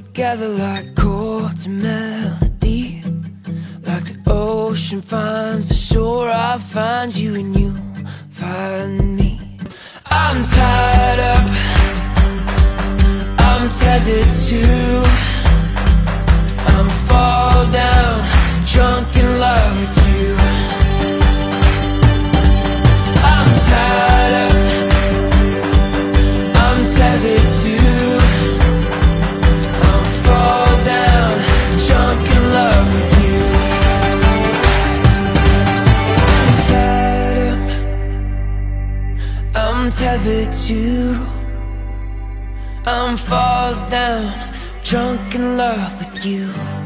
together like chords and melody. Like the ocean finds the shore, I find you and you find me. I'm tied up, I'm tethered to, I'm fall down, drunk in love with you. I'm tied up, I'm tethered to, I'm fall down, drunk in love with you. I'm tied up, I'm tethered to, I'm fall down, drunk in love with you.